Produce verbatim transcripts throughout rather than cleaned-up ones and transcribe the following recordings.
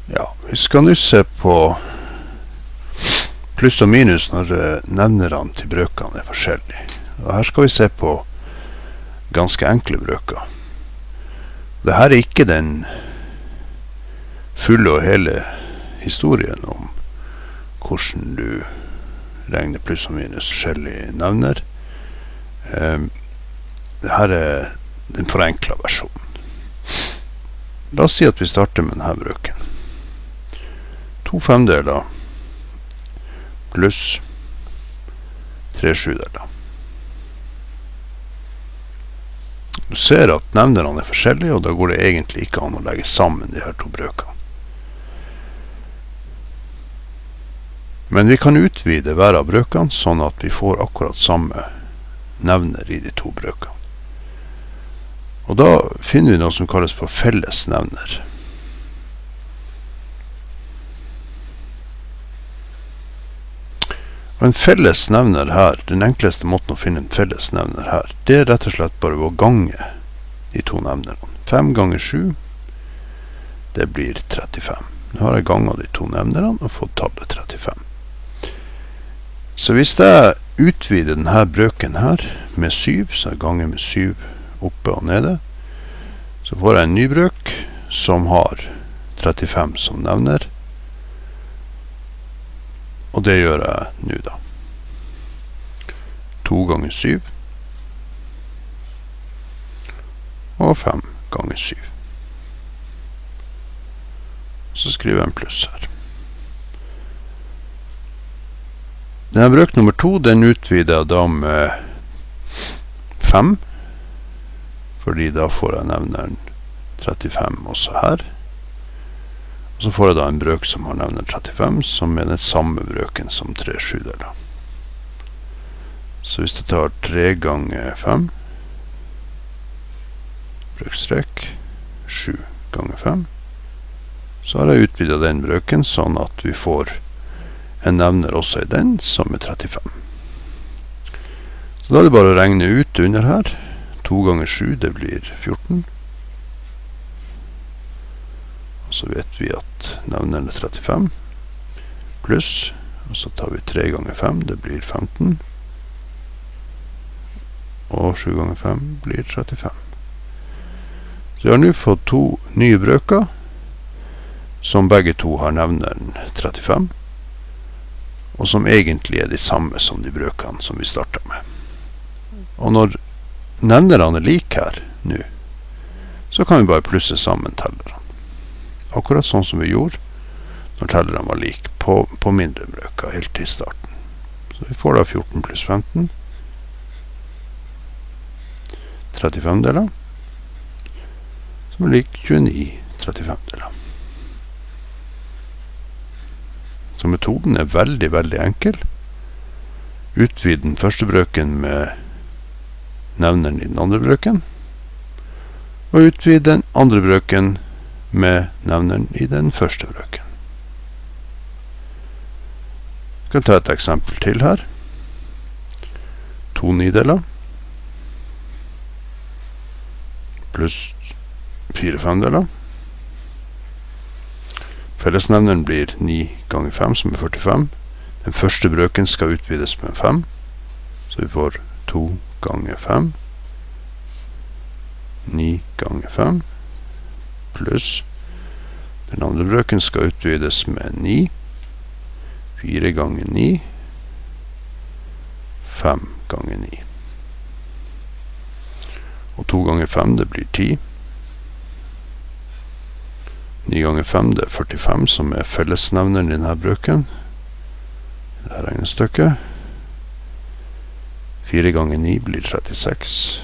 Ja, vi skal nå se på pluss og minus når nevnerne til brøkene er forskjellige. Og her skal vi se på ganske enkle brøker. Dette er ikke den fulle og hele historien om hvordan du regner pluss og minus forskjellige nevner. Um, Dette er den forenkla versjonen. La oss si at vi starter med denne brøken. To femdeler pluss tre sjudeler. Du ser at nevnerne er forskjellige, og da går det egentlig ikke an å legge sammen de her to brøkene. Men vi kan utvide hver av brøkene sånn at vi får akkurat samme nevner i de to brøkene. Og da finner vi noe som kalles for felles nevner. Og en felles nevner her, den enkleste måten å finne en felles nevner her, det er rett og slett bare å gange de to nevnerne. fem ganger sju, det blir trettifem. Nå har jeg ganget de to nevnerne og fått tallet trettifem. Så hvis jeg utvider denne brøken her med syv, så jeg ganger med syv oppe og nede, så får jeg en ny brøk som har trettifem som nevner. Og det gjør jeg nå da. to ganger syv. Og fem ganger syv. Så skriver jeg en pluss her. Denne brøk nummer to, den utvider jeg da med fem. Fordi da får jeg nevneren trettifem også her. Og så får jeg da en brøk som har nevner trettifem, som er den samme brøken som tre sjudeler. Så hvis jeg tar tre ganger fem, brøkstrek, sju ganger fem, så har jeg utvidet den brøken sånn at vi får en nevner også i den som er trettifem. Så da er det bare å regne ut under her. to ganger sju, det blir fjorten. Så vet vi at nevneren er trettifem, pluss, og så tar vi tre ganger fem, det blir femten, og sju ganger fem blir trettifem. Så vi har nå fått to nye brøker, som begge to har nevneren trettifem, og som egentlig er de samme som de brøkene som vi startet med. Og når nevnerne er like her nå, så kan vi bare plusse sammen tellerne. Akkurat sånn som vi gjorde når tellerne var like på, på mindre brøker helt til starten. Så vi får da fjorten pluss femten. trettifem deler. Som er lik tjueni trettifem deler. Så metoden er veldig, veldig enkel. Utvid den første brøken med nevneren i den andre brøken. Og utvid den andre brøken med nevneren i den første brøken. Jeg kan ta et eksempel til her. To nideler pluss fire femdeler. Fellesnevneren blir ni ganger fem, som er førtifem. Den første brøken skal utvides med fem, så vi får to ganger fem. ni ganger fem. Pluss den andre brøken skal utvides med ni. fire ganger ni. fem ganger ni. Og to ganger fem, det blir ti. ni ganger fem, det er førtifem, som er fellesnevneren i denne brøken. Det her regnestykket. fire ganger ni blir trettiseks.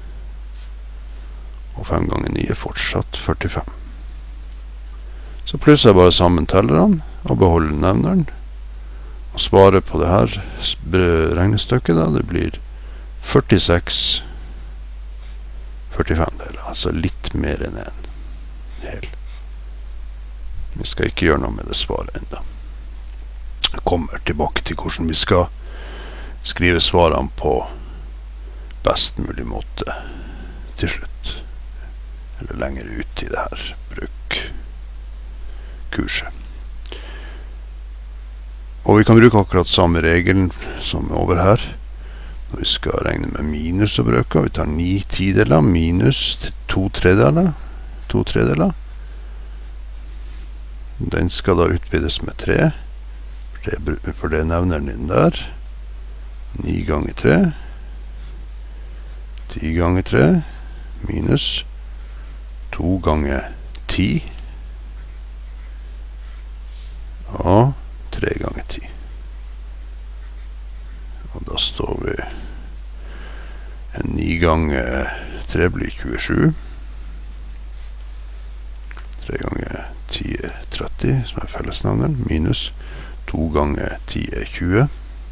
Og fem ganger ni er fortsatt førtifem. Så plusser jeg bare sammen tellerne og beholder nevneren. Og svarer på det her regnestykket da, det blir førtiseks førtifem deler, altså litt mer enn en hel. Vi skal ikke gjøre noe med det svaret enda. Jeg kommer tilbake til hvordan vi skal skrive svarene på best mulig måte til slutt. Eller lenger ut i det her brukkurset. Og vi kan bruke akkurat samme regelen som over her. Når vi skal regne med minus og brøker, vi tar ni tideler minus to tredeler. to tredeler. Den skal da utvides med tre, for det, for det nevner den der. ni ganger tre. ti ganger tre minus to ganger ti. Og tre ganger ti. Og da står vi en ni ganger tre blir tjuesju. tre ganger ti er tretti, som er fellesnevneren, minus to ganger ti er tjue.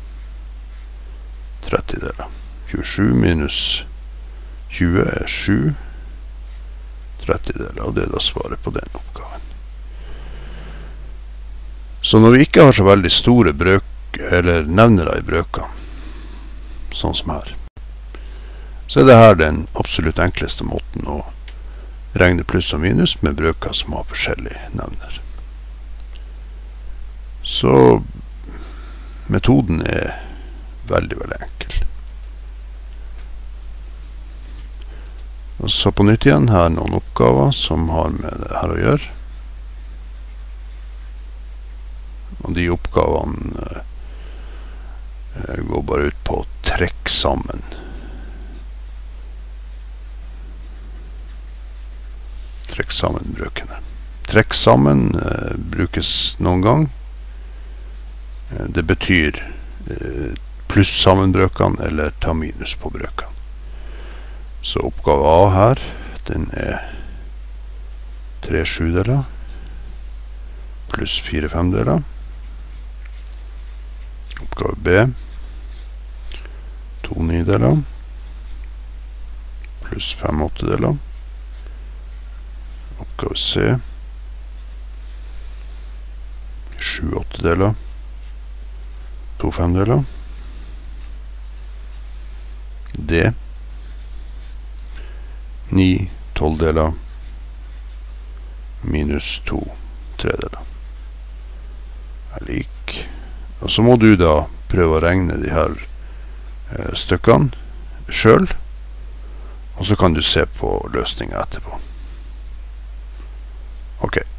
tretti deler. tjuesju minus tjue er sju. tretti deler, og det er da svaret på den oppgaven. Så når vi ikke har så veldig store brøk, eller nevnere i brøker, sånn som her, så er det her den absolutt enkleste måten å regne pluss og minus med brøker som har forskjellige nevner. Så metoden er veldig, veldig enkel. Og så på nytt igjen her noen oppgaver som har med det her å gjøre. Og de oppgavene eh, går bare ut på å trekke sammen. Trekk sammen brøkene. Trekk sammen eh, brukes noen gang. Eh, det betyr eh, pluss sammen brøkene eller ta minus på brøkene. Så oppgave A her, den er tre sjudeler pluss fire femdeler. Oppgave B, to nideler pluss fem åttedeler. Oppgave C, sju åttedeler, to femdeler. D, ni tolvdeler minus to tredeler er lik. Og så må du da prøve å regne de her eh, stykkene selv, og så kan du se på løsningen etterpå. Ok.